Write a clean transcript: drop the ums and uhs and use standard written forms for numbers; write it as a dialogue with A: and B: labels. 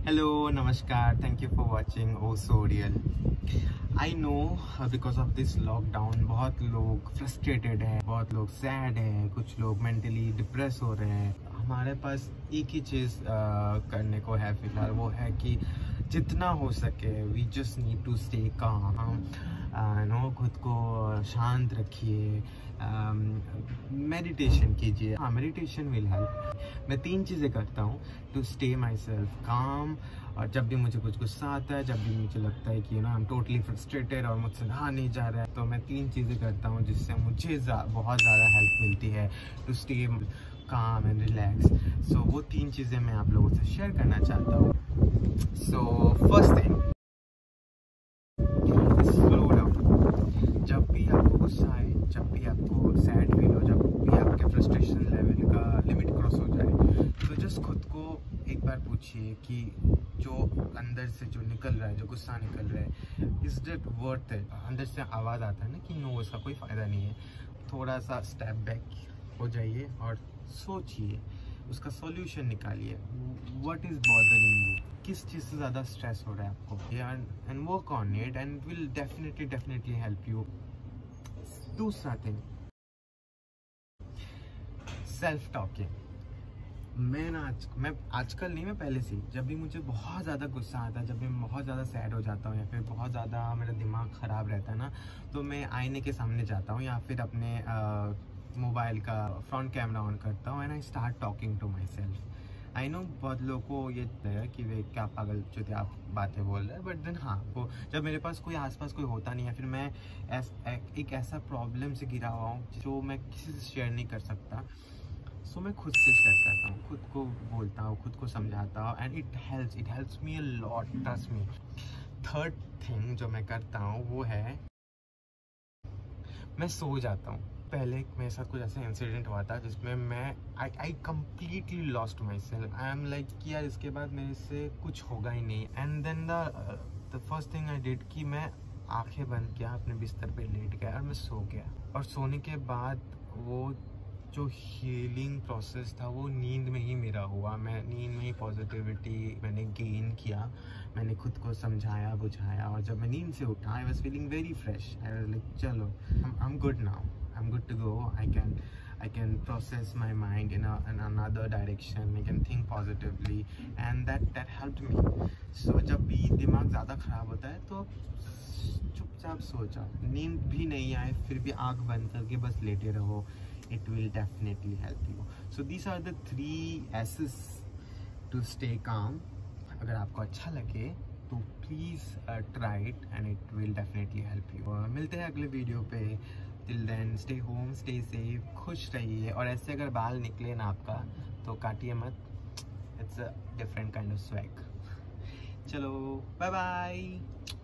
A: Hello, Namaskar. Thank you for watching Oh So Real. I know because of this lockdown बहुत लोग frustrated हैं, बहुत लोग sad हैं, कुछ लोग mentally depressed हो रहे हैं। हमारे पास एक ही चीज़ करने को है फिलहाल, वो है कि जितना हो सके we just need to stay calm. खुद को शांत रखिए, मेडिटेशन कीजिए। हाँ, मेडिटेशन विल हेल्प। मैं 3 चीज़ें करता हूँ टू स्टे माई सेल्फ काम। और जब भी मुझे कुछ गुस्सा आता है, जब भी मुझे लगता है कि आई एम टोटली फ्रस्ट्रेटेड और मुझसे रहा नहीं जा रहा है, तो मैं 3 चीज़ें करता हूँ जिससे मुझे बहुत ज़्यादा हेल्प मिलती है to stay calm and relax. So वो 3 चीज़ें मैं आप लोगों से शेयर करना चाहता हूँ। So first thing, slow down. जब भी आपको गुस्सा आए, जब भी आपको सैड फील हो, जब भी आपके फ्रस्ट्रेशन लेवल का लिमिट क्रॉस हो जाए, तो जस्ट खुद को एक बार पूछिए कि जो अंदर से जो निकल रहा है, जो गुस्सा निकल रहा है, इज दैट वर्थ इट। अंदर से आवाज़ आता है ना कि नो, इसका कोई फ़ायदा नहीं है। थोड़ा सा स्टेप बैक हो जाइए और सोचिए, उसका सॉल्यूशन निकालिए। व्हाट इज़ बॉदरिंग यू, किस चीज़ से ज़्यादा स्ट्रेस हो रहा है आपको, and work on it and will definitely help you. दूसरा थिंग, सेल्फ टॉकिंग। मैं आजकल नहीं, मैं पहले से, जब भी मुझे बहुत ज़्यादा गुस्सा आता है, जब भी मैं बहुत ज़्यादा सैड हो जाता हूँ या फिर बहुत ज़्यादा मेरा दिमाग ख़राब रहता है ना, तो मैं आईने के सामने जाता हूँ या फिर अपने मोबाइल का फ्रंट कैमरा ऑन करता हूँ and I start talking to myself. I know बहुत लोगों को ये है कि वे क्या पागल चुते आप बातें बोल रहे हैं, बट देन हाँ, वो जब मेरे पास कोई आसपास कोई होता नहीं है, फिर मैं एक ऐसा प्रॉब्लम से घिरा हुआ हूँ जो मैं किसी से शेयर नहीं कर सकता, सो मैं खुद से शेयर करता हूँ, खुद को बोलता हूँ, खुद को समझाता हूँ and it helps me a lot, trust me. Third thing जो मैं करता हूँ वो है मैं सो जाता हूँ। पहले मेरे साथ कुछ ऐसा इंसिडेंट हुआ था जिसमें मैं I completely lost myself. I am like कि यार इसके बाद मेरे से कुछ होगा ही नहीं। And then the first thing I did कि मैं आंखें बंद किया, अपने बिस्तर पे लेट गया और मैं सो गया। और सोने के बाद वो जो हीलिंग प्रोसेस था वो नींद में ही मेरा हुआ। मैं नींद में ही पॉजिटिविटी मैंने गेन किया, मैंने खुद को समझाया बुझाया, और जब मैं नींद से उठा I was feeling very fresh. I was like चलो, I am good now, I am good to go. I can process my mind in another direction. I can think positively and that helped me. So जब भी दिमाग ज़्यादा ख़राब होता है तो चुपचाप सो जाओ, नींद भी नहीं आए फिर भी आँख बंद करके बस लेटे रहो, it will definitely help you. So these are the 3 S's to stay calm. अगर आपको अच्छा लगे तो please try it and it will definitely help you. मिलते हैं अगले वीडियो पे। Till then, stay home, stay safe, खुश रहिए। और ऐसे अगर बाल निकले ना आपका तो काटिए मत, it's a different kind of swag. चलो, bye bye.